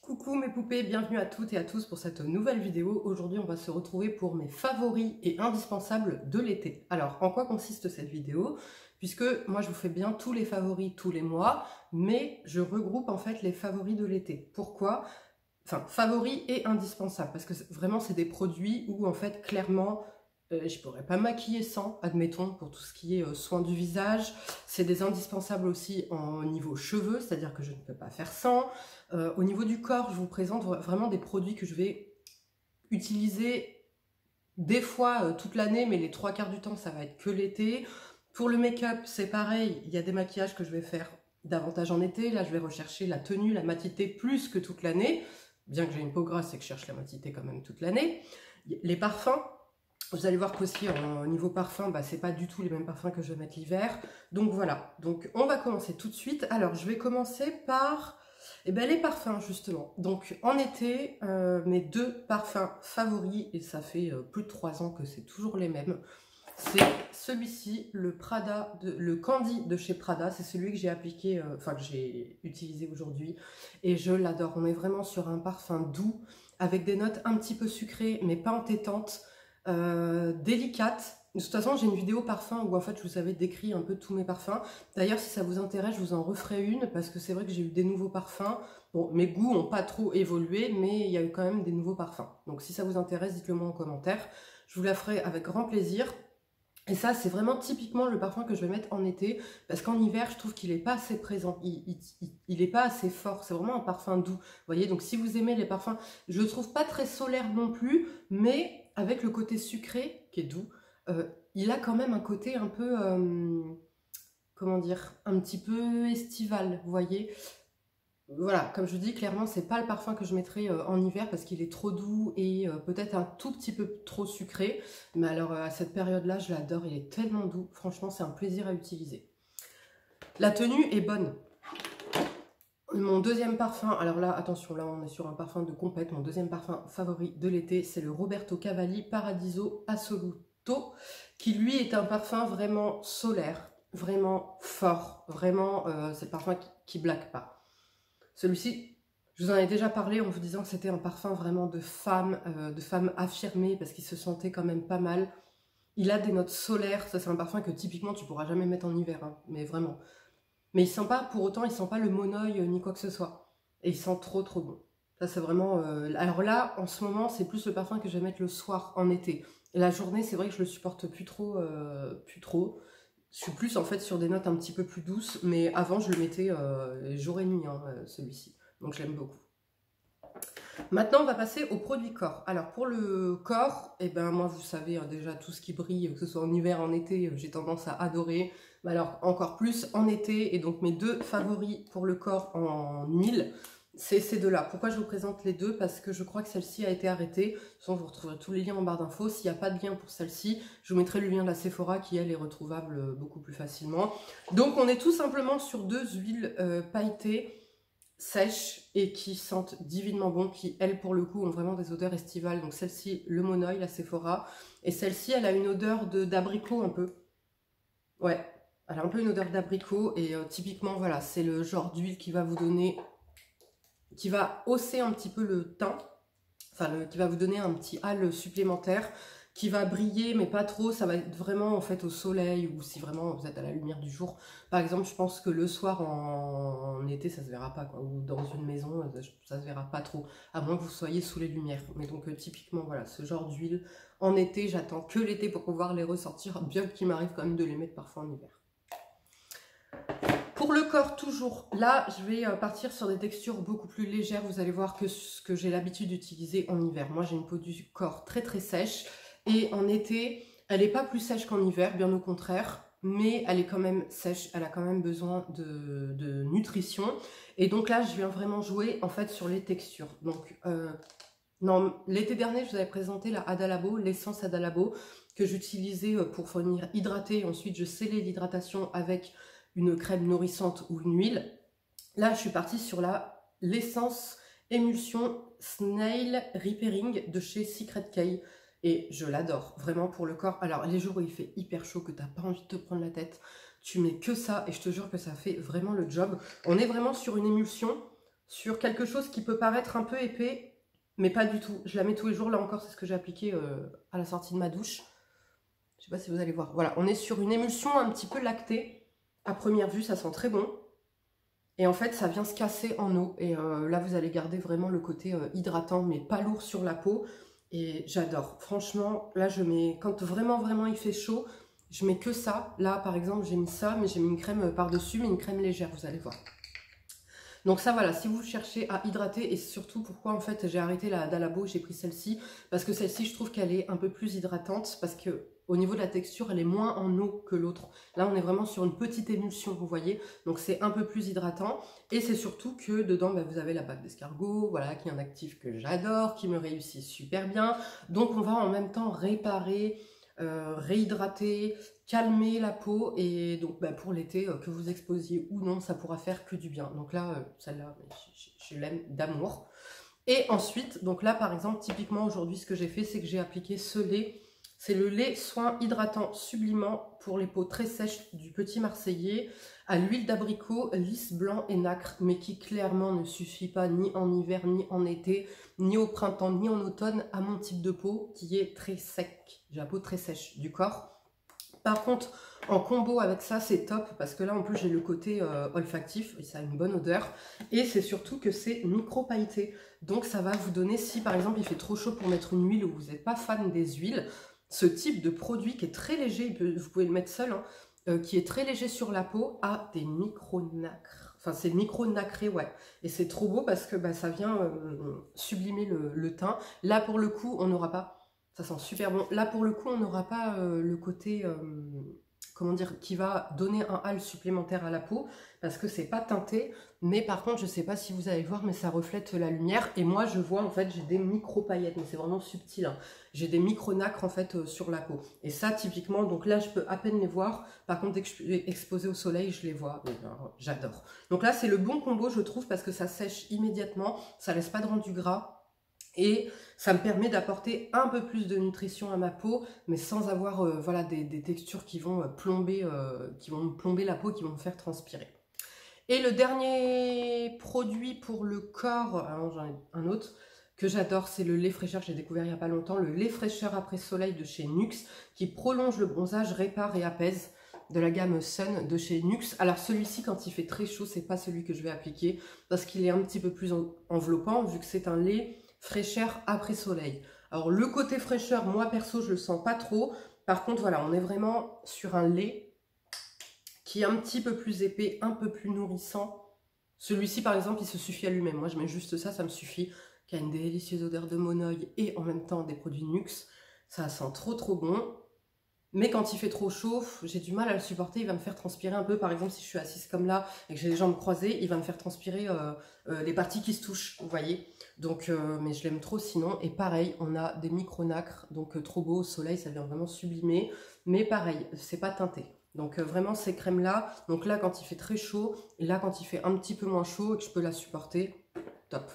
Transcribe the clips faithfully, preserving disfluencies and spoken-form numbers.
Coucou mes poupées, bienvenue à toutes et à tous pour cette nouvelle vidéo. Aujourd'hui on va se retrouver pour mes favoris et indispensables de l'été. Alors en quoi consiste cette vidéo? Puisque moi je vous fais bien tous les favoris tous les mois, mais je regroupe en fait les favoris de l'été. Pourquoi? Enfin favoris et indispensables, parce que vraiment c'est des produits où en fait clairement euh, je pourrais pas maquiller sans, admettons, pour tout ce qui est euh, soin du visage. C'est des indispensables aussi en niveau cheveux, c'est-à-dire que je ne peux pas faire sans. Euh, au niveau du corps, je vous présente vraiment des produits que je vais utiliser des fois euh, toute l'année, mais les trois quarts du temps, ça va être que l'été. Pour le make-up, c'est pareil, il y a des maquillages que je vais faire davantage en été. Là, je vais rechercher la tenue, la matité plus que toute l'année. Bien que j'ai une peau grasse et que je cherche la matité quand même toute l'année. Les parfums, vous allez voir qu'aussi au niveau parfum, bah, c'est pas du tout les mêmes parfums que je vais mettre l'hiver. Donc voilà, donc on va commencer tout de suite. Alors, je vais commencer par... Eh ben, les parfums justement. Donc en été, euh, mes deux parfums favoris, et ça fait euh, plus de trois ans que c'est toujours les mêmes, c'est celui-ci, le Prada, de, le Candy de chez Prada. C'est celui que j'ai appliqué, euh, enfin que j'ai utilisé aujourd'hui, et je l'adore. On est vraiment sur un parfum doux, avec des notes un petit peu sucrées, mais pas entêtantes, euh, délicates. De toute façon, j'ai une vidéo parfum où en fait je vous avais décrit un peu tous mes parfums. D'ailleurs, si ça vous intéresse, je vous en referai une parce que c'est vrai que j'ai eu des nouveaux parfums. Bon, mes goûts n'ont pas trop évolué, mais il y a eu quand même des nouveaux parfums. Donc si ça vous intéresse, dites-le moi en commentaire. Je vous la ferai avec grand plaisir. Et ça, c'est vraiment typiquement le parfum que je vais mettre en été, parce qu'en hiver, je trouve qu'il n'est pas assez présent, il n'est pas assez fort, c'est vraiment un parfum doux. Vous voyez, donc si vous aimez les parfums, je le trouve pas très solaire non plus, mais avec le côté sucré, qui est doux, euh, il a quand même un côté un peu, euh, comment dire, un petit peu estival, vous voyez. Voilà, comme je vous dis, clairement, c'est pas le parfum que je mettrai euh, en hiver parce qu'il est trop doux et euh, peut-être un tout petit peu trop sucré. Mais alors, euh, à cette période-là, je l'adore, il est tellement doux. Franchement, c'est un plaisir à utiliser. La tenue est bonne. Mon deuxième parfum, alors là, attention, là, on est sur un parfum de compète. Mon deuxième parfum favori de l'été, c'est le Roberto Cavalli Paradiso Assoluto, qui lui est un parfum vraiment solaire, vraiment fort. Vraiment, euh, c'est le parfum qui, qui blague pas. Celui-ci, je vous en ai déjà parlé en vous disant que c'était un parfum vraiment de femme, euh, de femme affirmée, parce qu'il se sentait quand même pas mal. Il a des notes solaires, ça c'est un parfum que typiquement tu pourras jamais mettre en hiver, hein, mais vraiment. Mais il sent pas, pour autant, il sent pas le monoeil ni quoi que ce soit. Et il sent trop trop bon. Ça c'est vraiment... Euh... Alors là, en ce moment, c'est plus le parfum que je vais mettre le soir, en été. Et la journée, c'est vrai que je le supporte plus trop, euh, plus trop. Je suis plus en fait sur des notes un petit peu plus douces, mais avant je le mettais euh, jour et nuit, hein, celui-ci. Donc je l'aime beaucoup. Maintenant on va passer au produit corps. Alors pour le corps, eh ben moi vous savez hein, déjà tout ce qui brille, que ce soit en hiver, en été, j'ai tendance à adorer. Mais alors encore plus en été, et donc mes deux favoris pour le corps en huile, c'est ces deux-là. Pourquoi je vous présente les deux? Parce que je crois que celle-ci a été arrêtée. De toute façon, vous retrouverez tous les liens en barre d'infos. S'il n'y a pas de lien pour celle-ci, je vous mettrai le lien de la Sephora qui, elle, est retrouvable beaucoup plus facilement. Donc, on est tout simplement sur deux huiles euh, pailletées, sèches et qui sentent divinement bon, qui, elles, pour le coup, ont vraiment des odeurs estivales. Donc, celle-ci, le Monoeil, la Sephora. Et celle-ci, elle a une odeur d'abricot un peu. Ouais, elle a un peu une odeur d'abricot. Et euh, typiquement, voilà, c'est le genre d'huile qui va vous donner... qui va hausser un petit peu le teint, enfin le, qui va vous donner un petit halo supplémentaire, qui va briller mais pas trop, ça va être vraiment en fait au soleil ou si vraiment vous êtes à la lumière du jour. Par exemple, je pense que le soir en, en été ça se verra pas quoi, ou dans une maison ça se verra pas trop, à moins que vous soyez sous les lumières. Mais donc euh, typiquement voilà, ce genre d'huile en été, j'attends que l'été pour pouvoir les ressortir, bien qu'il m'arrive quand même de les mettre parfois en hiver. Pour le corps, toujours, là, je vais partir sur des textures beaucoup plus légères. Vous allez voir que ce que j'ai l'habitude d'utiliser en hiver. Moi, j'ai une peau du corps très très sèche. Et en été, elle n'est pas plus sèche qu'en hiver, bien au contraire. Mais elle est quand même sèche. Elle a quand même besoin de, de nutrition. Et donc là, je viens vraiment jouer, en fait, sur les textures. Donc, euh, l'été dernier, je vous avais présenté la Adalabo, l'essence Adalabo, que j'utilisais pour venir hydrater. Ensuite, je scellais l'hydratation avec... une crème nourrissante ou une huile. Là, je suis partie sur la l'essence émulsion Snail Repairing de chez Secret K. Et je l'adore, vraiment pour le corps. Alors, les jours où il fait hyper chaud, que tu n'as pas envie de te prendre la tête, tu mets que ça et je te jure que ça fait vraiment le job. On est vraiment sur une émulsion sur quelque chose qui peut paraître un peu épais, mais pas du tout. Je la mets tous les jours, là encore c'est ce que j'ai appliqué euh, à la sortie de ma douche. Je sais pas si vous allez voir. Voilà, on est sur une émulsion un petit peu lactée. À première vue, ça sent très bon. Et en fait, ça vient se casser en eau. Et euh, là, vous allez garder vraiment le côté euh, hydratant, mais pas lourd sur la peau. Et j'adore. Franchement, là, je mets... Quand vraiment, vraiment, il fait chaud, je mets que ça. Là, par exemple, j'ai mis ça, mais j'ai mis une crème par-dessus, mais une crème légère, vous allez voir. Donc ça, voilà, si vous cherchez à hydrater, et surtout pourquoi, en fait, j'ai arrêté la Dallabo, j'ai pris celle-ci. Parce que celle-ci, je trouve qu'elle est un peu plus hydratante, parce que... Au niveau de la texture, elle est moins en eau que l'autre. Là, on est vraiment sur une petite émulsion, vous voyez. Donc, c'est un peu plus hydratant. Et c'est surtout que dedans, bah, vous avez la pâte d'escargot, voilà, qui est un actif que j'adore, qui me réussit super bien. Donc, on va en même temps réparer, euh, réhydrater, calmer la peau. Et donc, bah, pour l'été, euh, que vous exposiez ou non, ça pourra faire que du bien. Donc là, euh, celle-là, je, je l'aime d'amour. Et ensuite, donc là, par exemple, typiquement, aujourd'hui, ce que j'ai fait, c'est que j'ai appliqué ce lait. C'est le lait soin hydratant sublimant pour les peaux très sèches du Petit Marseillais à l'huile d'abricot, lisse, blanc et nacre, mais qui clairement ne suffit pas ni en hiver, ni en été, ni au printemps, ni en automne à mon type de peau qui est très sec. J'ai la peau très sèche du corps. Par contre, en combo avec ça, c'est top parce que là, en plus, j'ai le côté euh, olfactif et ça a une bonne odeur. Et c'est surtout que c'est micro-pailleté. Donc, ça va vous donner, si par exemple, il fait trop chaud pour mettre une huile ou vous n'êtes pas fan des huiles, ce type de produit qui est très léger, vous pouvez le mettre seul, hein, euh, qui est très léger sur la peau, a des micro-nacres. Enfin, c'est micro-nacré, ouais. Et c'est trop beau parce que bah, ça vient euh, sublimer le, le teint. Là, pour le coup, on n'aura pas... Ça sent super bon. Là, pour le coup, on n'aura pas euh, le côté... Euh, comment dire, qui va donner un hâle supplémentaire à la peau, parce que c'est pas teinté, mais par contre, je sais pas si vous allez voir, mais ça reflète la lumière, et moi, je vois, en fait, j'ai des micro-paillettes, mais c'est vraiment subtil, hein. J'ai des micro-nacres, en fait, euh, sur la peau, et ça, typiquement, donc là, je peux à peine les voir, par contre, dès que je suis exposée au soleil, je les vois, et ben, j'adore. Donc là, c'est le bon combo, je trouve, parce que ça sèche immédiatement, ça laisse pas de rendu gras, et ça me permet d'apporter un peu plus de nutrition à ma peau, mais sans avoir euh, voilà, des, des textures qui vont, euh, plomber, euh, qui vont plomber la peau, qui vont me faire transpirer. Et le dernier produit pour le corps, j'en ai un autre, que j'adore, c'est le lait fraîcheur, j'ai découvert il n'y a pas longtemps, le lait fraîcheur après soleil de chez Nuxe, qui prolonge le bronzage, répare et apaise, de la gamme Sun de chez Nuxe. Alors celui-ci, quand il fait très chaud, c'est pas celui que je vais appliquer, parce qu'il est un petit peu plus enveloppant, vu que c'est un lait fraîcheur après soleil. Alors le côté fraîcheur, moi perso, je le sens pas trop. Par contre, voilà, on est vraiment sur un lait qui est un petit peu plus épais, un peu plus nourrissant. Celui-ci, par exemple, il se suffit à lui-même. Moi, je mets juste ça, ça me suffit. Qui a une délicieuse odeur de monoï et en même temps des produits Nuxe. Ça sent trop trop bon. Mais quand il fait trop chaud, j'ai du mal à le supporter, il va me faire transpirer un peu. Par exemple, si je suis assise comme là et que j'ai les jambes croisées, il va me faire transpirer euh, euh, les parties qui se touchent, vous voyez. Donc, euh, mais je l'aime trop sinon. Et pareil, on a des micro-nacres, donc euh, trop beau au soleil, ça vient vraiment sublimer. Mais pareil, c'est pas teinté. Donc euh, vraiment ces crèmes-là, donc là quand il fait très chaud, et là quand il fait un petit peu moins chaud et que je peux la supporter, top.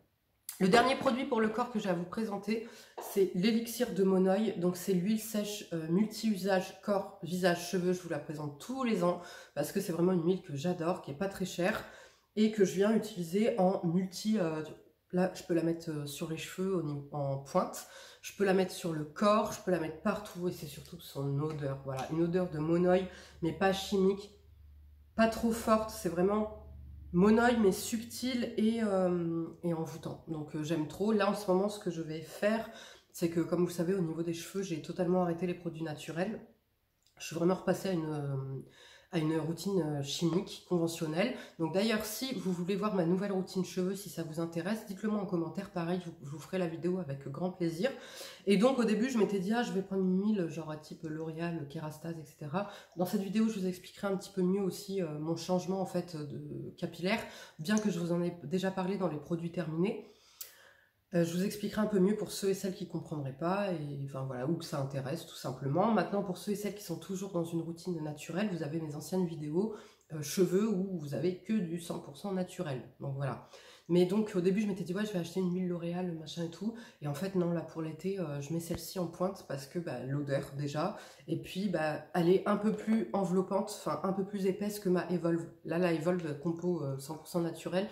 Le dernier produit pour le corps que j'ai à vous présenter, c'est l'élixir de Monoï. Donc c'est l'huile sèche euh, multi-usage corps, visage, cheveux. Je vous la présente tous les ans parce que c'est vraiment une huile que j'adore, qui n'est pas très chère et que je viens utiliser en multi... Euh, là, je peux la mettre euh, sur les cheveux au niveau, en pointe. Je peux la mettre sur le corps, je peux la mettre partout et c'est surtout son odeur. Voilà, une odeur de Monoï, mais pas chimique, pas trop forte. C'est vraiment... Monoï mais subtil et, euh, et envoûtant, donc euh, j'aime trop. Là en ce moment ce que je vais faire, c'est que comme vous savez au niveau des cheveux j'ai totalement arrêté les produits naturels. Je suis vraiment repassée à une, euh, à une routine chimique conventionnelle. Donc d'ailleurs si vous voulez voir ma nouvelle routine cheveux, si ça vous intéresse, dites-le moi en commentaire, pareil je, je vous ferai la vidéo avec grand plaisir. Et donc au début je m'étais dit ah je vais prendre une huile genre à type L'Oréal, Kérastase, et cetera. Dans cette vidéo je vous expliquerai un petit peu mieux aussi euh, mon changement en fait de capillaire, bien que je vous en ai déjà parlé dans les produits terminés. Euh, je vous expliquerai un peu mieux pour ceux et celles qui ne comprendraient pas, et enfin voilà, ou que ça intéresse tout simplement. Maintenant, pour ceux et celles qui sont toujours dans une routine naturelle, vous avez mes anciennes vidéos euh, cheveux où vous avez que du cent pour cent naturel. Donc voilà. Mais donc au début, je m'étais dit, ouais, je vais acheter une huile L'Oréal, machin et tout. Et en fait, non, là pour l'été, euh, je mets celle-ci en pointe parce que bah, l'odeur déjà. Et puis, bah, elle est un peu plus enveloppante, enfin un peu plus épaisse que ma Evolve. Là, la Evolve Compo euh, cent pour cent naturel.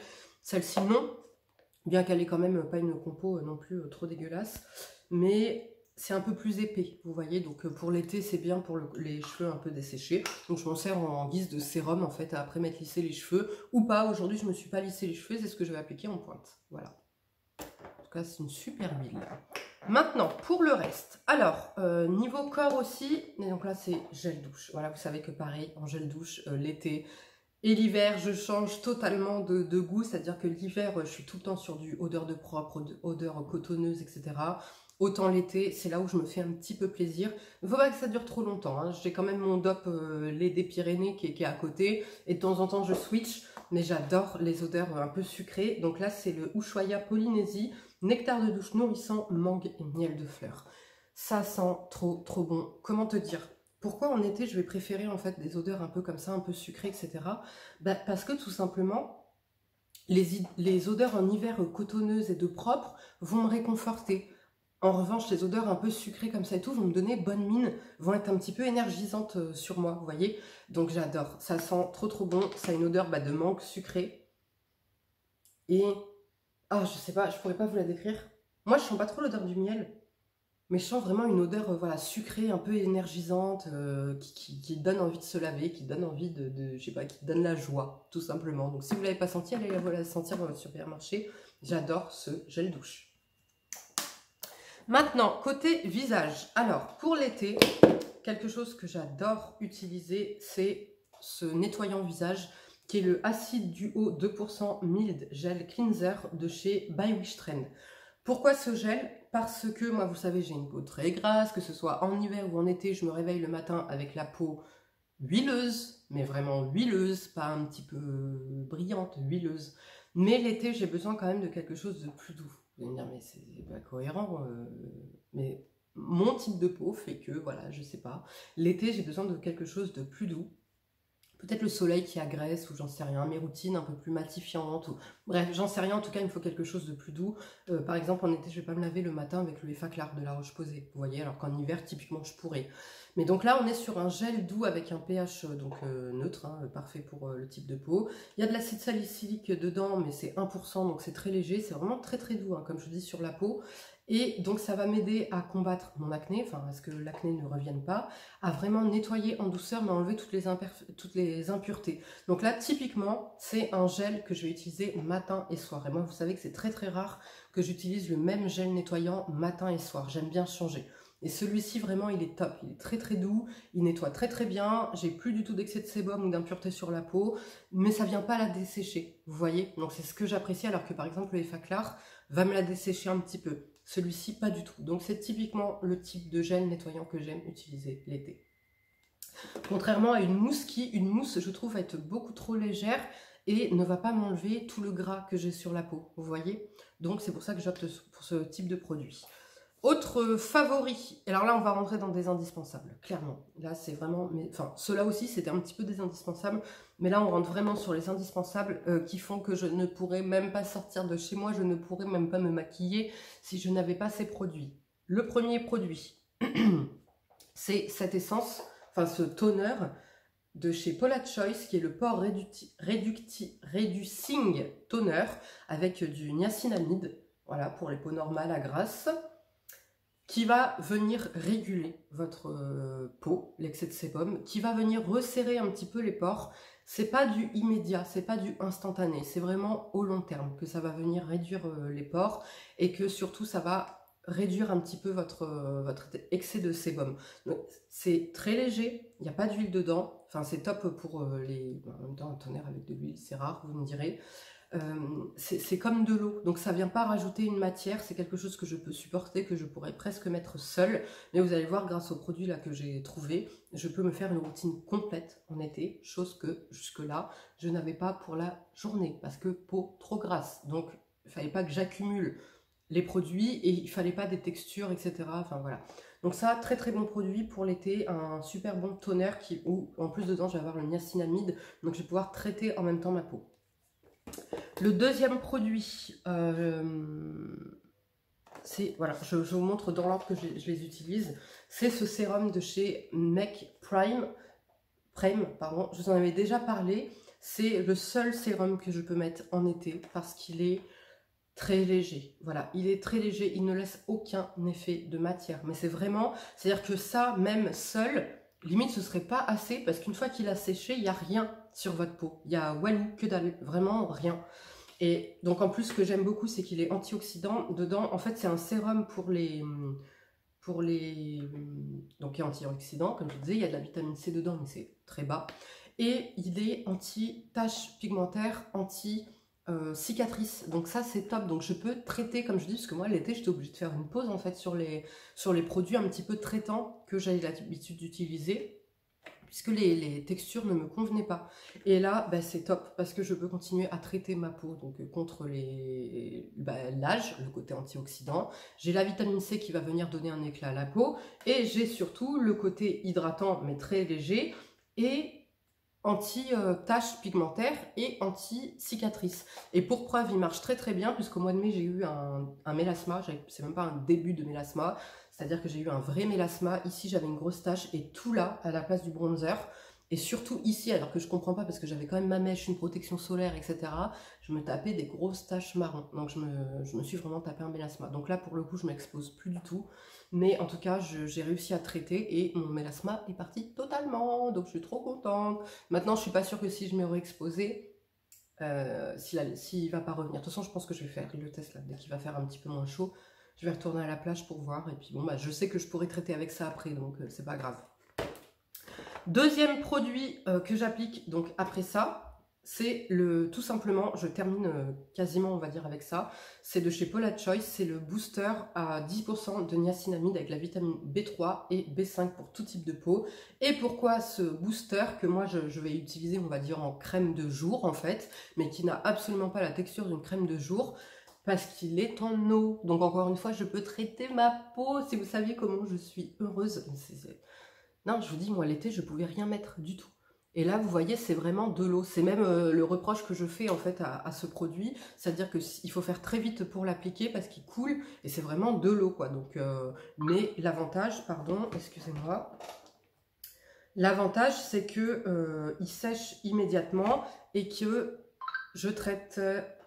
Celle-ci non, bien qu'elle ait quand même pas une compo non plus trop dégueulasse, mais c'est un peu plus épais, vous voyez, donc pour l'été c'est bien pour le, les cheveux un peu desséchés, donc je m'en sers en, en guise de sérum en fait, après m'être lissé les cheveux, ou pas, aujourd'hui je me suis pas lissé les cheveux, c'est ce que je vais appliquer en pointe, voilà. En tout cas c'est une super huile. Maintenant, pour le reste, alors, euh, niveau corps aussi, et donc là c'est gel douche, voilà, vous savez que pareil, en gel douche, euh, l'été et l'hiver, je change totalement de, de goût, c'est-à-dire que l'hiver, je suis tout le temps sur du odeur de propre, odeur cotonneuse, et cetera. Autant l'été, c'est là où je me fais un petit peu plaisir. Il ne faut pas que ça dure trop longtemps, hein. J'ai quand même mon D O P euh, lait des Pyrénées qui est, qui est à côté, et de temps en temps je switch, mais j'adore les odeurs un peu sucrées. Donc là, c'est le Ushuaïa Polynésie, nectar de douche nourrissant, mangue et miel de fleurs. Ça sent trop, trop bon. Comment te dire ? Pourquoi en été, je vais préférer en fait des odeurs un peu comme ça, un peu sucrées, et cetera. Bah, parce que tout simplement, les, les odeurs en hiver cotonneuses et de propre vont me réconforter. En revanche, les odeurs un peu sucrées comme ça et tout vont me donner bonne mine, vont être un petit peu énergisantes sur moi, vous voyez. Donc j'adore, ça sent trop trop bon, ça a une odeur bah, de mangue sucrée. Et, ah, je sais pas, je pourrais pas vous la décrire. Moi, je sens pas trop l'odeur du miel, mais je sens vraiment une odeur euh, voilà, sucrée, un peu énergisante, euh, qui, qui, qui donne envie de se laver, qui donne envie de, de, je sais pas, qui donne la joie, tout simplement. Donc si vous ne l'avez pas senti, allez la, la sentir dans votre supermarché. J'adore ce gel douche. Maintenant, côté visage. Alors, pour l'été, quelque chose que j'adore utiliser, c'est ce nettoyant visage, qui est le Acide Duo deux pour cent Mild Gel Cleanser de chez By Wish Trend. Pourquoi ce gel? Parce que moi, vous savez, j'ai une peau très grasse, que ce soit en hiver ou en été, je me réveille le matin avec la peau huileuse, mais vraiment huileuse, pas un petit peu brillante, huileuse. Mais l'été, j'ai besoin quand même de quelque chose de plus doux. Vous allez me dire, mais c'est pas cohérent, euh, mais mon type de peau fait que, voilà, je sais pas. L'été, j'ai besoin de quelque chose de plus doux. Peut-être le soleil qui agresse, ou j'en sais rien, mes routines un peu plus matifiantes, ou bref, j'en sais rien, en tout cas, il me faut quelque chose de plus doux. Euh, par exemple, en été, je vais pas me laver le matin avec le Effaclar de la Roche-Posay, vous voyez, alors qu'en hiver, typiquement, je pourrais. Mais donc là, on est sur un gel doux avec un pH donc, euh, neutre, hein, parfait pour euh, le type de peau. Il y a de l'acide salicylique dedans, mais c'est un pour cent, donc c'est très léger, c'est vraiment très très doux, hein, comme je vous dis, sur la peau. Et donc ça va m'aider à combattre mon acné, enfin à ce que l'acné ne revienne pas, à vraiment nettoyer en douceur, mais enlever toutes les, toutes les impuretés. Donc là, typiquement, c'est un gel que je vais utiliser matin et soir. Et moi, vous savez que c'est très très rare que j'utilise le même gel nettoyant matin et soir. J'aime bien changer. Et celui-ci, vraiment, il est top. Il est très très doux, il nettoie très très bien. J'ai plus du tout d'excès de sébum ou d'impureté sur la peau, mais ça vient pas la dessécher, vous voyez. Donc c'est ce que j'apprécie, alors que par exemple, le Effaclar va me la dessécher un petit peu. Celui-ci, pas du tout. Donc, c'est typiquement le type de gel nettoyant que j'aime utiliser l'été. Contrairement à une mousse qui, une mousse, je trouve, va être beaucoup trop légère et ne va pas m'enlever tout le gras que j'ai sur la peau, vous voyez. Donc, c'est pour ça que j'opte pour ce type de produit. Autre favori, alors là on va rentrer dans des indispensables, clairement. Là c'est vraiment, mais, enfin ceux-là aussi c'était un petit peu des indispensables, mais là on rentre vraiment sur les indispensables euh, qui font que je ne pourrais même pas sortir de chez moi, je ne pourrais même pas me maquiller si je n'avais pas ces produits. Le premier produit, c'est cette essence, enfin ce toner de chez Paula Choice, qui est le Pore Reducti, Reducti, Reducing Toner avec du niacinamide, voilà, pour les peaux normales à grasse, qui va venir réguler votre euh, peau, l'excès de sébum, qui va venir resserrer un petit peu les pores. C'est pas du immédiat, c'est pas du instantané, c'est vraiment au long terme que ça va venir réduire euh, les pores et que surtout ça va réduire un petit peu votre, euh, votre excès de sébum. C'est très léger, il n'y a pas d'huile dedans, enfin c'est top pour euh, les... En même temps un toner avec de l'huile, c'est rare, vous me direz. Euh, c'est comme de l'eau, donc ça vient pas rajouter une matière, c'est quelque chose que je peux supporter, que je pourrais presque mettre seule, mais vous allez voir, grâce aux produits là que j'ai trouvé, je peux me faire une routine complète en été, chose que jusque là je n'avais pas pour la journée, parce que peau trop grasse, donc il fallait pas que j'accumule les produits et il fallait pas des textures, etc. Enfin voilà, donc ça, très très bon produit pour l'été, un super bon toner qui, où en plus dedans je vais avoir le niacinamide, donc je vais pouvoir traiter en même temps ma peau. Le deuxième produit, euh, c'est, voilà, je, je vous montre dans l'ordre que je, je les utilise, c'est ce sérum de chez Make Prime, Prime, pardon, je vous en avais déjà parlé. C'est le seul sérum que je peux mettre en été parce qu'il est très léger. Voilà, il est très léger, il ne laisse aucun effet de matière. Mais c'est vraiment, c'est-à-dire que ça, même seul, limite ce serait pas assez parce qu'une fois qu'il a séché, il n'y a rien sur votre peau. Il y a walou, que dalle, vraiment rien. Et donc en plus, ce que j'aime beaucoup, c'est qu'il est antioxydant. Dedans, en fait, c'est un sérum pour les... pour les... donc il est antioxydant, comme je disais, il y a de la vitamine C dedans, mais c'est très bas. Et il est anti-taches pigmentaires, anti-cicatrices. Euh, donc ça, c'est top. Donc je peux traiter, comme je dis, parce que moi, l'été, j'étais obligée de faire une pause, en fait, sur les, sur les produits un petit peu traitants que j'avais l'habitude d'utiliser, puisque les, les textures ne me convenaient pas. Et là, bah, c'est top, parce que je peux continuer à traiter ma peau donc, euh, contre les, bah, l'âge, le côté antioxydant. J'ai la vitamine C qui va venir donner un éclat à la peau, et j'ai surtout le côté hydratant, mais très léger, et anti-taches pigmentaires et anti-cicatrices. Et pour preuve, il marche très très bien, puisqu'au mois de mai, j'ai eu un, un mélasma, c'est même pas un début de mélasma, c'est-à-dire que j'ai eu un vrai mélasma. Ici, j'avais une grosse tache, et tout là, à la place du bronzer, et surtout ici, alors que je comprends pas, parce que j'avais quand même ma mèche, une protection solaire, et cetera, je me tapais des grosses taches marron. Donc je me, je me suis vraiment tapé un mélasma. Donc là, pour le coup, je m'expose plus du tout. Mais en tout cas, j'ai réussi à traiter et mon mélasma est parti totalement. Donc je suis trop contente. Maintenant, je suis pas sûre que si je m'y aurais exposé, euh, s'il s'il va pas revenir. De toute façon, je pense que je vais faire le test là, dès qu'il va faire un petit peu moins chaud. Je vais retourner à la plage pour voir. Et puis bon, bah, je sais que je pourrais traiter avec ça après, donc euh, c'est pas grave. Deuxième produit euh, que j'applique donc après ça, c'est le, tout simplement, je termine euh, quasiment on va dire avec ça, c'est de chez Paula Choice, c'est le booster à dix pour cent de niacinamide avec la vitamine B trois et B cinq pour tout type de peau. Et pourquoi ce booster que moi je, je vais utiliser on va dire en crème de jour en fait, mais qui n'a absolument pas la texture d'une crème de jour, parce qu'il est en eau. Donc encore une fois, je peux traiter ma peau, si vous saviez comment je suis heureuse. C'est... Non, je vous dis, moi, l'été, je pouvais rien mettre du tout. Et là, vous voyez, c'est vraiment de l'eau. C'est même euh, le reproche que je fais, en fait, à, à ce produit. C'est-à-dire qu'il faut faire très vite pour l'appliquer parce qu'il coule. Et c'est vraiment de l'eau, quoi. Donc, euh, mais l'avantage, pardon, excusez-moi. L'avantage, c'est que euh, il sèche immédiatement et que je traite,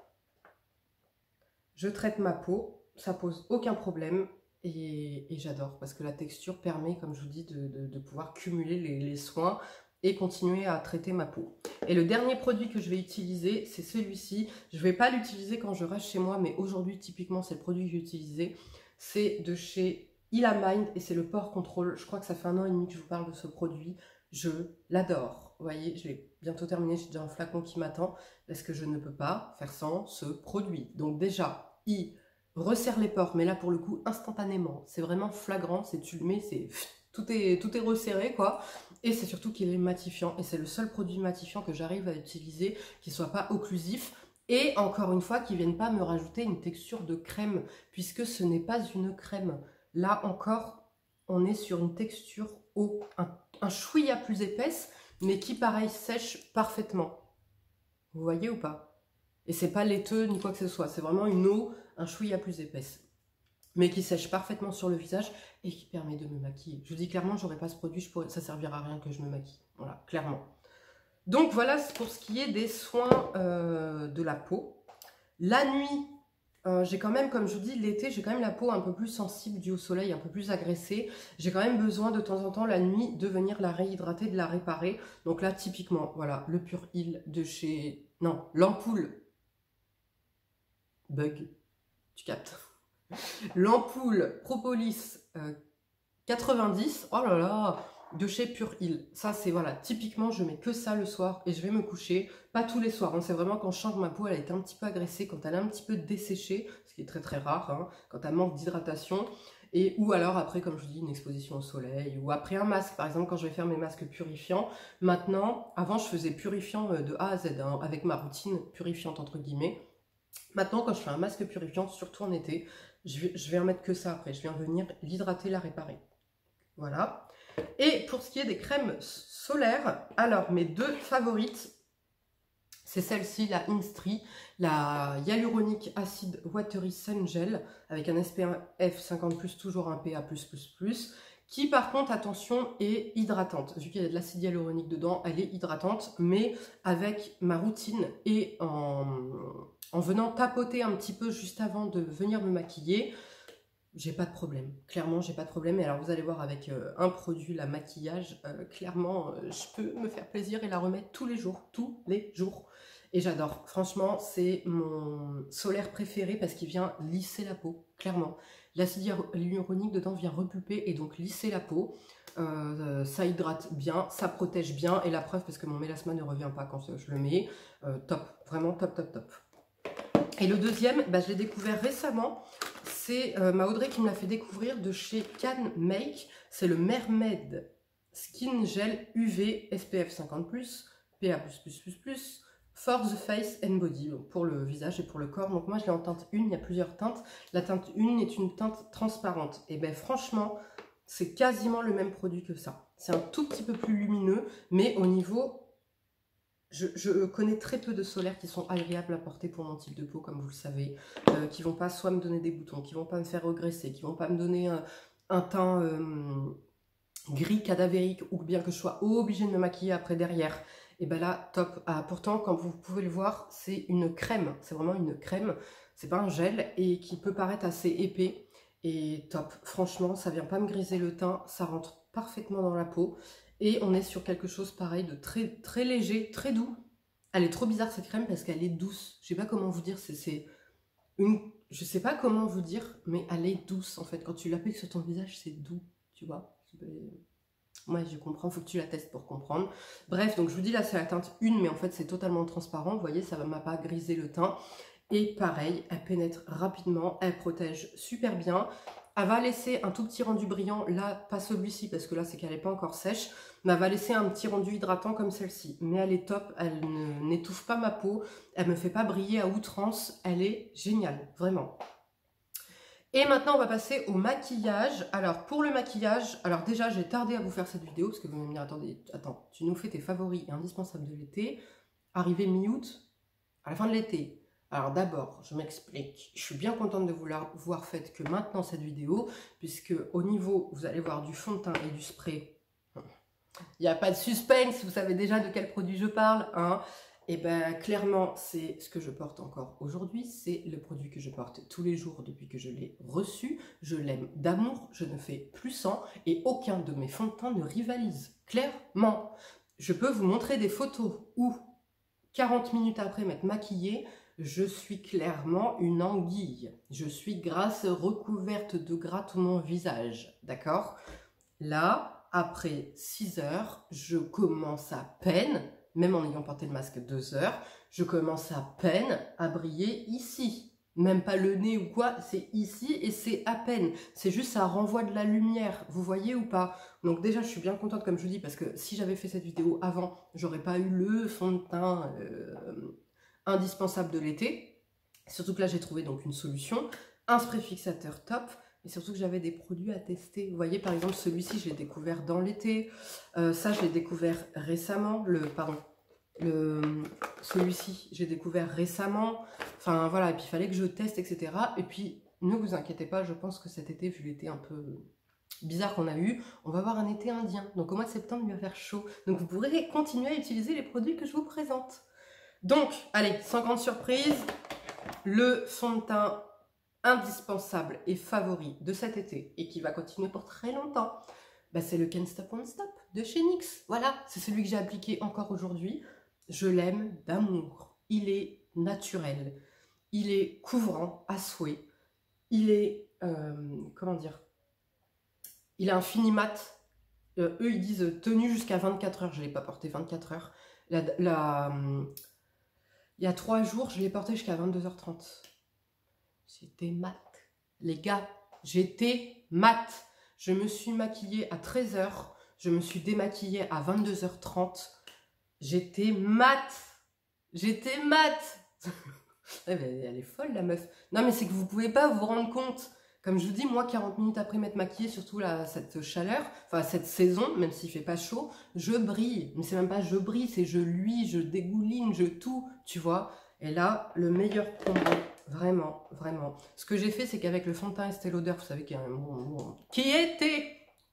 je traite ma peau. Ça pose aucun problème. Et, et j'adore parce que la texture permet, comme je vous dis, de, de, de pouvoir cumuler les, les soins et continuer à traiter ma peau. Et le dernier produit que je vais utiliser, c'est celui-ci. Je ne vais pas l'utiliser quand je reste chez moi, mais aujourd'hui, typiquement, c'est le produit que j'ai utilisé. C'est de chez Ilamind et c'est le Pore Control. Je crois que ça fait un an et demi que je vous parle de ce produit. Je l'adore. Vous voyez, je vais bientôt terminer. J'ai déjà un flacon qui m'attend parce que je ne peux pas faire sans ce produit. Donc déjà, il resserre les pores, mais là pour le coup instantanément, c'est vraiment flagrant, c'est tu le mets, c'est tout est tout est resserré quoi, et c'est surtout qu'il est matifiant, et c'est le seul produit matifiant que j'arrive à utiliser qui soit pas occlusif, et encore une fois qui vienne pas me rajouter une texture de crème, puisque ce n'est pas une crème. Là encore, on est sur une texture eau, un, un chouïa plus épaisse, mais qui pareil sèche parfaitement. Vous voyez ou pas? Et c'est pas laiteux ni quoi que ce soit, c'est vraiment une eau, un chouïa plus épaisse, mais qui sèche parfaitement sur le visage et qui permet de me maquiller. Je vous dis clairement, j'aurais pas ce produit, je pourrais, ça servira à rien que je me maquille. Voilà, clairement. Donc voilà pour ce qui est des soins euh, de la peau. La nuit, euh, j'ai quand même, comme je vous dis, l'été, j'ai quand même la peau un peu plus sensible due au soleil, un peu plus agressée. J'ai quand même besoin de temps en temps la nuit de venir la réhydrater, de la réparer. Donc là, typiquement, voilà, le Pure Heal de chez... Non, l'ampoule Bug. Tu captes. L'ampoule Propolis euh, quatre-vingt-dix, oh là là, de chez Pure Heal. Ça, c'est voilà, typiquement, je mets que ça le soir et je vais me coucher. Pas tous les soirs, hein, c'est vraiment quand je sens que ma peau, elle a été un petit peu agressée, quand elle est un petit peu desséchée, ce qui est très très rare, hein, quand elle manque d'hydratation. Et ou alors après, comme je vous dis, une exposition au soleil, ou après un masque, par exemple, quand je vais faire mes masques purifiants. Maintenant, avant, je faisais purifiant de A à Z, hein, avec ma routine purifiante, entre guillemets. Maintenant, quand je fais un masque purifiant, surtout en été, je vais, je vais en mettre que ça après. Je viens venir l'hydrater, la réparer. Voilà. Et pour ce qui est des crèmes solaires, alors mes deux favorites, c'est celle-ci, la Instri, la Hyaluronic Acid Watery Sun Gel, avec un S P F cinquante plus, toujours un P A plus plus plus, qui par contre, attention, est hydratante. Vu qu'il y a de l'acide hyaluronique dedans, elle est hydratante, mais avec ma routine et en, en venant tapoter un petit peu juste avant de venir me maquiller, j'ai pas de problème. Clairement, j'ai pas de problème. Et alors, vous allez voir avec euh, un produit, la maquillage, euh, clairement, euh, je peux me faire plaisir et la remettre tous les jours, tous les jours. Et j'adore. Franchement, c'est mon solaire préféré parce qu'il vient lisser la peau, clairement. L'acide hyaluronique dedans vient repulper et donc lisser la peau. Euh, ça hydrate bien, ça protège bien. Et la preuve, parce que mon mélasma ne revient pas quand je le mets, euh, top. Vraiment top, top, top. Et le deuxième, bah, je l'ai découvert récemment. C'est euh, ma Audrey qui me l'a fait découvrir de chez Can Make. C'est le Mermaid Skin Gel U V S P F cinquante plus, P A plus plus plus plus, for the face and body, donc pour le visage et pour le corps. Donc moi je l'ai en teinte un, il y a plusieurs teintes. La teinte un est une teinte transparente. Et bien franchement, c'est quasiment le même produit que ça. C'est un tout petit peu plus lumineux, mais au niveau... Je, je connais très peu de solaires qui sont agréables à porter pour mon type de peau, comme vous le savez, euh, qui vont pas soit me donner des boutons, qui vont pas me faire regresser, qui vont pas me donner un, un teint euh, gris cadavérique, ou bien que je sois obligée de me maquiller après derrière. Et ben là, top. Ah, pourtant, comme vous pouvez le voir, c'est une crème. C'est vraiment une crème. C'est pas un gel et qui peut paraître assez épais. Et top. Franchement, ça vient pas me griser le teint. Ça rentre parfaitement dans la peau. Et on est sur quelque chose pareil de très, très léger, très doux. Elle est trop bizarre cette crème parce qu'elle est douce. Je sais pas comment vous dire. C'est une... Je sais pas comment vous dire, mais elle est douce en fait. Quand tu l'appliques sur ton visage, c'est doux. Tu vois. Moi, je comprends, il faut que tu la testes pour comprendre. Bref, donc je vous dis là, c'est la teinte un, mais en fait, c'est totalement transparent. Vous voyez, ça ne m'a pas grisé le teint. Et pareil, elle pénètre rapidement, elle protège super bien. Elle va laisser un tout petit rendu brillant, là, pas celui-ci, parce que là, c'est qu'elle n'est pas encore sèche. Mais elle va laisser un petit rendu hydratant comme celle-ci. Mais elle est top, elle n'étouffe pas ma peau, elle ne me fait pas briller à outrance. Elle est géniale, vraiment. Et maintenant, on va passer au maquillage. Alors, pour le maquillage, alors déjà, j'ai tardé à vous faire cette vidéo parce que vous allez me dire, attendez, attends, tu nous fais tes favoris et indispensables de l'été, arrivé mi-août, à la fin de l'été. Alors d'abord, je m'explique, je suis bien contente de vous l'avoir faite que maintenant cette vidéo, puisque au niveau, vous allez voir du fond de teint et du spray, il n'y a pas de suspense, vous savez déjà de quel produit je parle, hein. Et bien clairement, c'est ce que je porte encore aujourd'hui, c'est le produit que je porte tous les jours depuis que je l'ai reçu. Je l'aime d'amour, je ne fais plus sans et aucun de mes fonds de teint ne rivalise. Clairement, je peux vous montrer des photos où quarante minutes après m'être maquillée, je suis clairement une anguille. Je suis grasse, recouverte de gras tout mon visage, d'accord? Là, après six heures, je commence à peine... Même en ayant porté le masque deux heures, je commence à peine à briller ici. Même pas le nez ou quoi, c'est ici et c'est à peine. C'est juste ça renvoie de la lumière, vous voyez ou pas? Donc déjà, je suis bien contente comme je vous dis parce que si j'avais fait cette vidéo avant, j'aurais pas eu le fond de teint euh, indispensable de l'été. Surtout que là, j'ai trouvé donc une solution, un spray fixateur top. Et surtout que j'avais des produits à tester. Vous voyez, par exemple, celui-ci, je l'ai découvert dans l'été. Euh, ça, je l'ai découvert récemment. Le, pardon, le, celui-ci, j'ai découvert récemment. Enfin, voilà, et puis il fallait que je teste, et cetera. Et puis, ne vous inquiétez pas, je pense que cet été, vu l'été un peu bizarre qu'on a eu, on va avoir un été indien. Donc, au mois de septembre, il va faire chaud. Donc, vous pourrez continuer à utiliser les produits que je vous présente. Donc, allez, sans grande surprise, le fond de teint indispensable et favori de cet été et qui va continuer pour très longtemps, bah c'est le Can't Stop Won't Stop de chez N Y X. Voilà, c'est celui que j'ai appliqué encore aujourd'hui. Je l'aime d'amour. Il est naturel. Il est couvrant à souhait. Il est, euh, comment dire, il a un fini mat. Euh, eux, ils disent tenu jusqu'à vingt-quatre heures. Je ne l'ai pas porté vingt-quatre heures. La, la, il y a trois jours, je l'ai porté jusqu'à vingt-deux heures trente. J'étais mat. Les gars, j'étais mat. Je me suis maquillée à treize heures. Je me suis démaquillée à vingt-deux heures trente. J'étais mat. J'étais mat. Elle est folle, la meuf. Non, mais c'est que vous pouvez pas vous rendre compte. Comme je vous dis, moi, quarante minutes après m'être maquillée, surtout là, cette chaleur, enfin cette saison, même s'il fait pas chaud, je brille. Mais c'est même pas je brille, c'est je luis, je dégouline, je tout, tu vois. Et là, le meilleur combo, vraiment, vraiment. Ce que j'ai fait, c'est qu'avec le fond de teint Estée Lauder, vous savez qu'il y a un bon, bon, qui était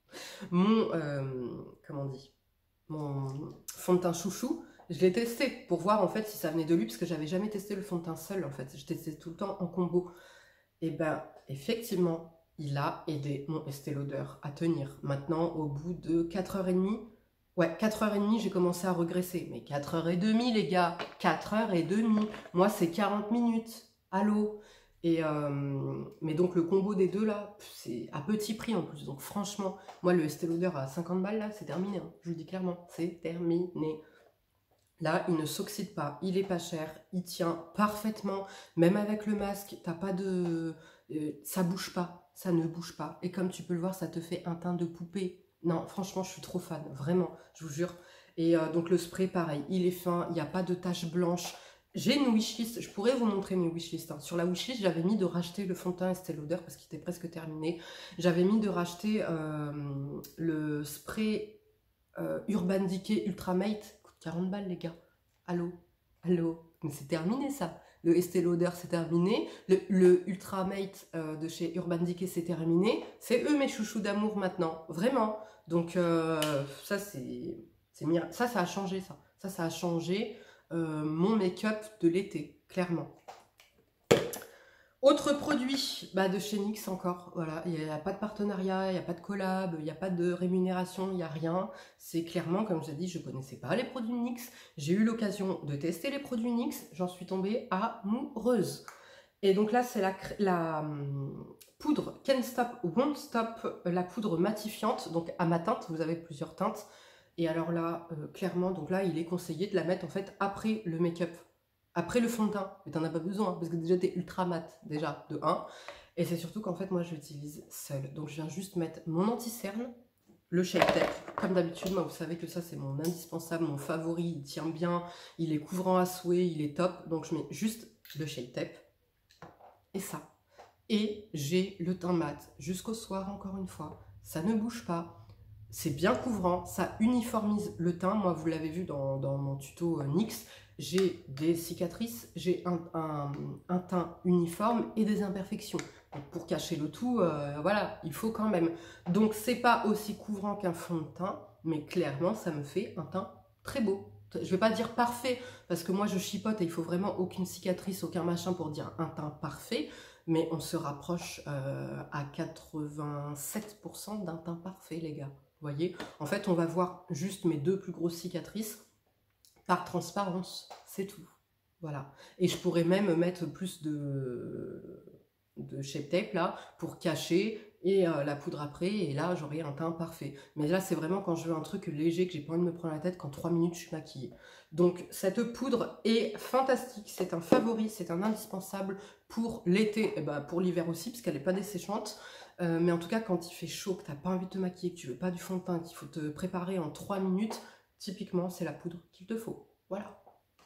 Mon, euh, comment on dit, mon fond de teint chouchou, je l'ai testé pour voir en fait si ça venait de lui, parce que j'avais jamais testé le fond de teint seul en fait, je testais tout le temps en combo. Et ben effectivement, il a aidé mon Estée Lauder à tenir. Maintenant, au bout de quatre heures trente, ouais, quatre heures trente, j'ai commencé à regresser. Mais quatre heures trente, les gars, quatre heures trente. Moi, c'est quarante minutes. Allô? Et euh, mais donc, le combo des deux, là, c'est à petit prix en plus. Donc, franchement, moi, le Estée Lauder à cinquante balles, là, c'est terminé. Hein. Je vous le dis clairement, c'est terminé. Là, il ne s'oxyde pas, il est pas cher, il tient parfaitement. Même avec le masque, t'as pas de... Euh, ça bouge pas, ça ne bouge pas. Et comme tu peux le voir, ça te fait un teint de poupée. Non, franchement, je suis trop fan, vraiment, je vous jure. Et euh, donc le spray, pareil, il est fin, il n'y a pas de taches blanches. J'ai une wishlist, je pourrais vous montrer mes wishlists. Hein. Sur la wishlist, j'avais mis de racheter le fond de teint Estée Lauder parce qu'il était presque terminé. J'avais mis de racheter euh, le spray euh, Urban Decay Ultramate. quarante balles, les gars. Allô? Allô? Mais c'est terminé, ça. Le Estée Lauder, c'est terminé. Le, le Ultramate euh, de chez Urban Decay, c'est terminé. C'est eux, mes chouchous d'amour, maintenant. Vraiment. Donc, euh, ça, c'est... Ça, ça a changé, ça. Ça, ça a changé euh, mon make-up de l'été, clairement. Autre produit bah de chez N Y X encore, voilà, il n'y a pas de partenariat, il n'y a pas de collab, il n'y a pas de rémunération, il n'y a rien. C'est clairement, comme je l'ai dit, je ne connaissais pas les produits N Y X. J'ai eu l'occasion de tester les produits N Y X, j'en suis tombée amoureuse. Et donc là, c'est la, la hum, poudre Can't Stop, Won't Stop, la poudre matifiante, donc à ma teinte, vous avez plusieurs teintes. Et alors là, euh, clairement, donc là, il est conseillé de la mettre en fait après le make-up. Après le fond de teint, mais t'en as pas besoin, parce que déjà t'es ultra mat, déjà, de un. Et c'est surtout qu'en fait, moi, je l'utilise seule. Donc, je viens juste mettre mon anti-cerne, le Shape Tape. Comme d'habitude, moi, vous savez que ça, c'est mon indispensable, mon favori. Il tient bien, il est couvrant à souhait, il est top. Donc, je mets juste le Shape Tape. Et ça. Et j'ai le teint mat jusqu'au soir, encore une fois. Ça ne bouge pas. C'est bien couvrant, ça uniformise le teint. Moi, vous l'avez vu dans, dans mon tuto N Y X. J'ai des cicatrices, j'ai un, un, un teint uniforme et des imperfections. Donc pour cacher le tout, euh, voilà, il faut quand même. Donc c'est pas aussi couvrant qu'un fond de teint, mais clairement ça me fait un teint très beau. Je vais pas dire parfait, parce que moi je chipote et il faut vraiment aucune cicatrice, aucun machin pour dire un teint parfait, mais on se rapproche euh, à quatre-vingt-sept pour cent d'un teint parfait, les gars. Vous voyez, en fait on va voir juste mes deux plus grosses cicatrices par transparence, c'est tout. Voilà. Et je pourrais même mettre plus de, de Shape Tape là pour cacher et euh, la poudre après. Et là, j'aurai un teint parfait. Mais là, c'est vraiment quand je veux un truc léger, que j'ai pas envie de me prendre la tête, qu'en trois minutes, je suis maquillée. Donc, cette poudre est fantastique. C'est un favori, c'est un indispensable pour l'été, et bah, pour l'hiver aussi, parce qu'elle n'est pas desséchante. Euh, mais en tout cas, quand il fait chaud, que tu n'as pas envie de te maquiller, que tu veux pas du fond de teint, qu'il faut te préparer en trois minutes, typiquement, c'est la poudre qu'il te faut. Voilà.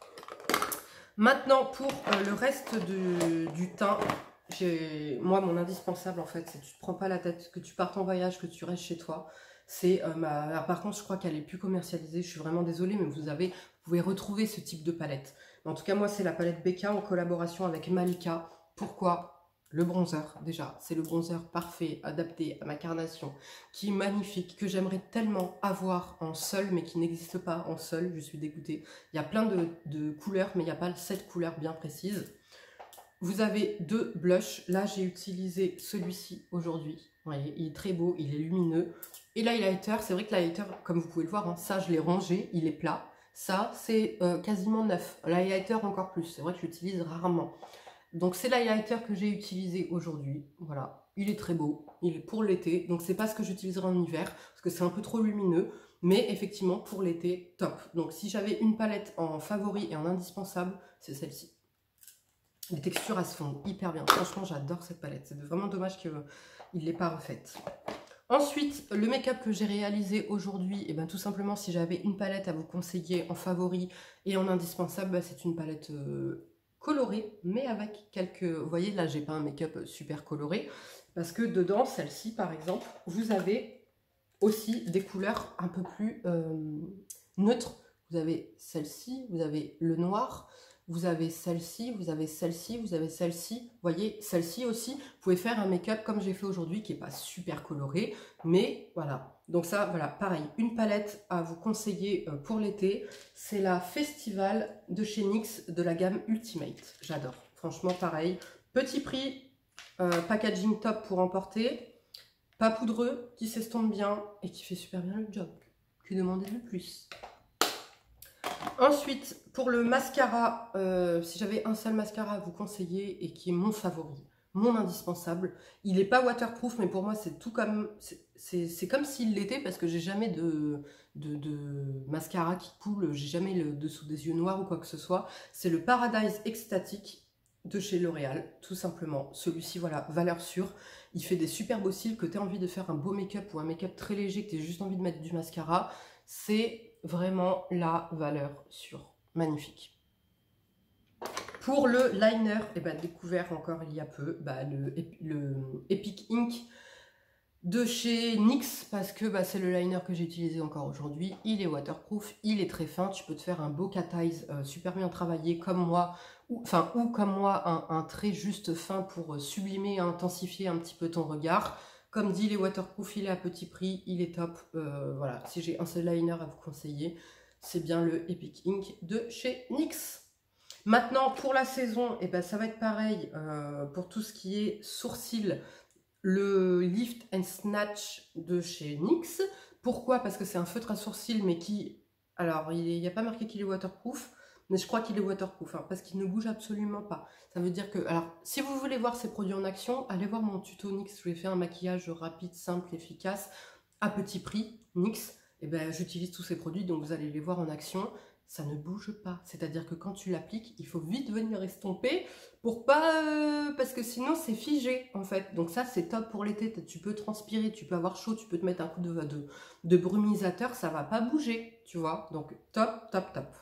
Maintenant, pour euh, le reste de, du teint, moi, mon indispensable, en fait, c'est que tu ne te prends pas la tête, que tu partes en voyage, que tu restes chez toi. C'est euh, ma... Alors, par contre, je crois qu'elle est plus commercialisée. Je suis vraiment désolée, mais vous, avez... vous pouvez retrouver ce type de palette. Mais en tout cas, moi, c'est la palette Becca en collaboration avec Malika. Pourquoi ? Le bronzer, déjà, c'est le bronzer parfait, adapté à ma carnation, qui est magnifique, que j'aimerais tellement avoir en seul, mais qui n'existe pas en seul, je suis dégoûtée. Il y a plein de, de couleurs, mais il n'y a pas cette couleur bien précise. Vous avez deux blushs, là j'ai utilisé celui-ci aujourd'hui, vous voyez, il est très beau, il est lumineux. Et l'highlighter, c'est vrai que l'highlighter, comme vous pouvez le voir, hein, ça je l'ai rangé, il est plat. Ça, c'est euh, quasiment neuf. L'highlighter encore plus, c'est vrai que je l'utilise rarement. Donc c'est l'highlighter que j'ai utilisé aujourd'hui, voilà, il est très beau, il est pour l'été, donc c'est pas ce que j'utiliserai en hiver, parce que c'est un peu trop lumineux, mais effectivement pour l'été, top. Donc si j'avais une palette en favori et en indispensable, c'est celle-ci. Les textures, elles se font hyper bien, franchement j'adore cette palette, c'est vraiment dommage qu'il ne l'ait pas refaite. Ensuite, le make-up que j'ai réalisé aujourd'hui, et ben tout simplement si j'avais une palette à vous conseiller en favori et en indispensable, ben, c'est une palette... Euh, colorée, mais avec quelques... Vous voyez, là, j'ai pas un make-up super coloré, parce que dedans, celle-ci, par exemple, vous avez aussi des couleurs un peu plus euh, neutres. Vous avez celle-ci, vous avez le noir, vous avez celle-ci, vous avez celle-ci, vous avez celle-ci. Vous voyez, celle-ci aussi, vous pouvez faire un make-up comme j'ai fait aujourd'hui, qui n'est pas super coloré, mais voilà. Donc ça, voilà, pareil, une palette à vous conseiller pour l'été, c'est la Festival de chez N Y X de la gamme Ultimate. J'adore, franchement, pareil. Petit prix, euh, packaging top pour emporter, pas poudreux, qui s'estompe bien et qui fait super bien le job. Que demander de plus? Ensuite, pour le mascara, euh, si j'avais un seul mascara à vous conseiller et qui est mon favori, mon indispensable, il n'est pas waterproof, mais pour moi c'est tout comme c'est comme s'il l'était parce que j'ai jamais de, de, de mascara qui coule, j'ai jamais le dessous des yeux noirs ou quoi que ce soit. C'est le Paradise Extatic de chez L'Oréal, tout simplement. Celui-ci, voilà, valeur sûre. Il fait des super beaux cils, que tu as envie de faire un beau make-up ou un make-up très léger, que tu as juste envie de mettre du mascara. C'est vraiment la valeur sûre. Magnifique. Pour le liner, eh ben, découvert encore il y a peu, bah, le, le Epic Ink de chez N Y X, parce que bah, c'est le liner que j'ai utilisé encore aujourd'hui. Il est waterproof, il est très fin, tu peux te faire un beau cat eyes euh, super bien travaillé comme moi, ou, enfin, ou comme moi, un, un trait juste fin pour sublimer, intensifier un petit peu ton regard. Comme dit, il est waterproof, il est à petit prix, il est top. Euh, voilà, si j'ai un seul liner à vous conseiller, c'est bien le Epic Ink de chez N Y X. Maintenant, pour la saison, eh ben, ça va être pareil euh, pour tout ce qui est sourcils, le Lift and Snatch de chez N Y X. Pourquoi? Parce que c'est un feutre à sourcils, mais qui... Alors, il n'y a pas marqué qu'il est waterproof, mais je crois qu'il est waterproof, hein, parce qu'il ne bouge absolument pas. Ça veut dire que... Alors, si vous voulez voir ces produits en action, allez voir mon tuto N Y X. Je vous ai fait un maquillage rapide, simple, efficace, à petit prix, N Y X. Et ben, j'utilise tous ces produits, donc vous allez les voir en action. Ça ne bouge pas. C'est-à-dire que quand tu l'appliques, il faut vite venir estomper pour pas... Euh, parce que sinon, c'est figé, en fait. Donc ça, c'est top pour l'été. Tu peux transpirer, tu peux avoir chaud, tu peux te mettre un coup de, de, de brumisateur, ça va pas bouger, tu vois. Donc top, top, top.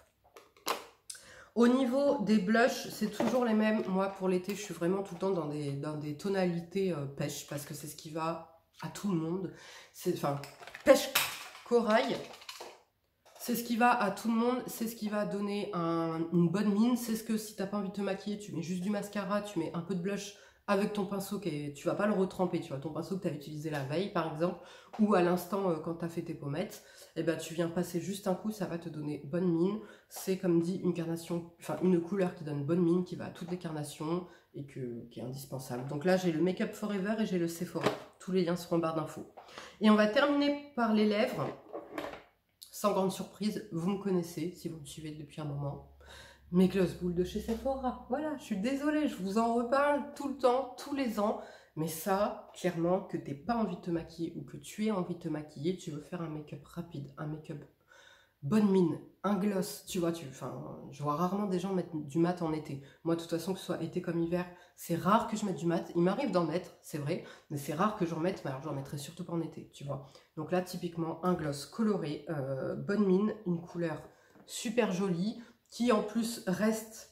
Au niveau des blushs, c'est toujours les mêmes. Moi, pour l'été, je suis vraiment tout le temps dans des, dans des tonalités euh, pêche, parce que c'est ce qui va à tout le monde. C'est, enfin, pêche corail. C'est ce qui va à tout le monde, c'est ce qui va donner un, une bonne mine. C'est ce que si tu n'as pas envie de te maquiller, tu mets juste du mascara, tu mets un peu de blush avec ton pinceau, qui est, tu vas pas le retremper, tu vois, ton pinceau que tu avais utilisé la veille par exemple, ou à l'instant euh, quand tu as fait tes pommettes, et ben tu viens passer juste un coup, ça va te donner bonne mine. C'est comme dit une carnation, enfin une couleur qui donne bonne mine, qui va à toutes les carnations et que, qui est indispensable. Donc là j'ai le Make Up Forever et j'ai le Sephora. Tous les liens seront en barre d'infos. Et on va terminer par les lèvres. Sans grande surprise, vous me connaissez si vous me suivez depuis un moment. Mes Gloss Boule de chez Sephora. Voilà, je suis désolée, je vous en reparle tout le temps, tous les ans. Mais ça, clairement, que tu n'aies pas envie de te maquiller ou que tu aies envie de te maquiller, tu veux faire un make-up rapide, un make-up bonne mine, un gloss, tu vois, tu, enfin, je vois rarement des gens mettre du mat en été. Moi, de toute façon, que ce soit été comme hiver, c'est rare que je mette du mat. Il m'arrive d'en mettre, c'est vrai, mais c'est rare que j'en mette, mais alors j'en mettrai surtout pas en été, tu vois. Donc là, typiquement, un gloss coloré, euh, bonne mine, une couleur super jolie, qui en plus reste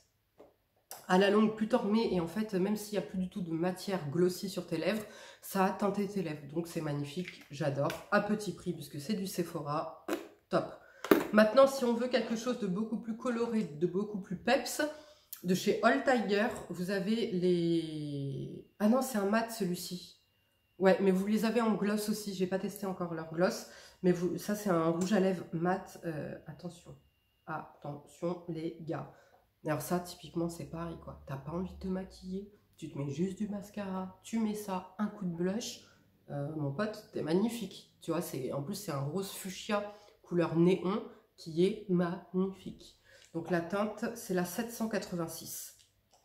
à la longue plus tormée, et en fait, même s'il n'y a plus du tout de matière glossy sur tes lèvres, ça a teinté tes lèvres. Donc c'est magnifique, j'adore, à petit prix, puisque c'est du Sephora, top. Maintenant, si on veut quelque chose de beaucoup plus coloré, de beaucoup plus peps, de chez All Tiger, vous avez les... Ah non, c'est un mat celui-ci. Ouais, mais vous les avez en gloss aussi. J'ai pas testé encore leur gloss. Mais vous, ça, c'est un rouge à lèvres mat. Euh, attention. Attention, les gars. Alors ça, typiquement, c'est pareil, quoi. T'as pas envie de te maquiller. Tu te mets juste du mascara. Tu mets ça, un coup de blush. Euh, mon pote, t'es magnifique. Tu vois, c'est en plus, c'est un rose fuchsia couleur néon qui est magnifique. Donc la teinte, c'est la sept cent quatre-vingt-six.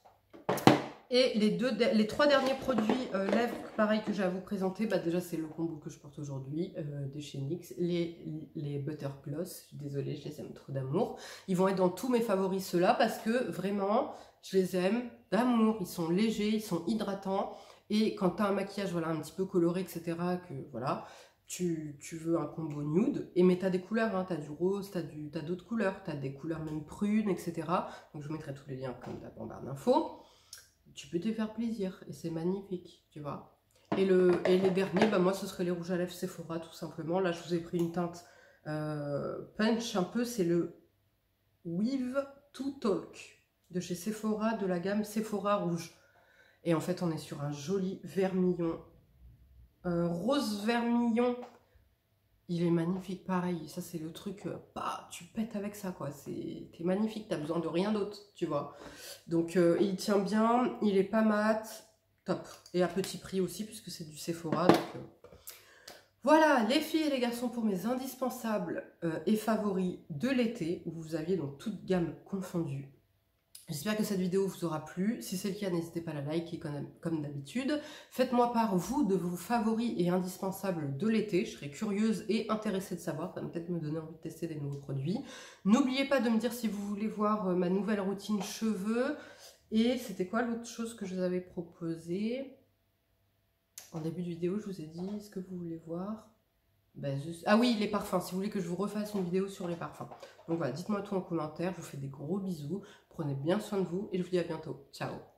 Et les, deux, les trois derniers produits euh, lèvres, pareil, que j'ai à vous présenter, bah déjà c'est le combo que je porte aujourd'hui euh, de chez N Y X, les, les Butter Gloss. Je suis désolée, je les aime trop d'amour. Ils vont être dans tous mes favoris ceux-là parce que vraiment, je les aime d'amour. Ils sont légers, ils sont hydratants. Et quand tu as un maquillage voilà, un petit peu coloré, et cetera, que voilà... Tu, tu veux un combo nude, et mais tu as des couleurs, hein, tu as du rose, tu as, as d'autres couleurs, tu as des couleurs même prunes, et cetera. Donc je vous mettrai tous les liens comme d'hab en barre d'infos. Tu peux te faire plaisir, et c'est magnifique, tu vois. Et, le, et les derniers, bah moi ce serait les rouges à lèvres Sephora, tout simplement. Là je vous ai pris une teinte euh, punch un peu, c'est le Weave to Talk. de chez Sephora, de la gamme Sephora rouge. Et en fait, on est sur un joli vermillon, euh, rose vermillon. Il est magnifique, pareil. Ça, c'est le truc, euh, bah, tu pètes avec ça, quoi. C'est magnifique, t'as besoin de rien d'autre, tu vois. Donc, euh, il tient bien, il est pas mat, top. Et à petit prix aussi, puisque c'est du Sephora. Donc, euh... voilà, les filles et les garçons, pour mes indispensables euh, et favoris de l'été, où vous aviez donc toute gamme confondue. J'espère que cette vidéo vous aura plu. Si c'est le cas, n'hésitez pas à la liker comme, comme d'habitude. Faites-moi part, vous, de vos favoris et indispensables de l'été. Je serais curieuse et intéressée de savoir. Ça va peut-être me donner envie de tester des nouveaux produits. N'oubliez pas de me dire si vous voulez voir ma nouvelle routine cheveux. Et c'était quoi l'autre chose que je vous avais proposé? En début de vidéo, je vous ai dit, est-ce que vous voulez voir? Ben, je... Ah oui, les parfums, si vous voulez que je vous refasse une vidéo sur les parfums. Donc voilà, dites-moi tout en commentaire, je vous fais des gros bisous, prenez bien soin de vous et je vous dis à bientôt. Ciao!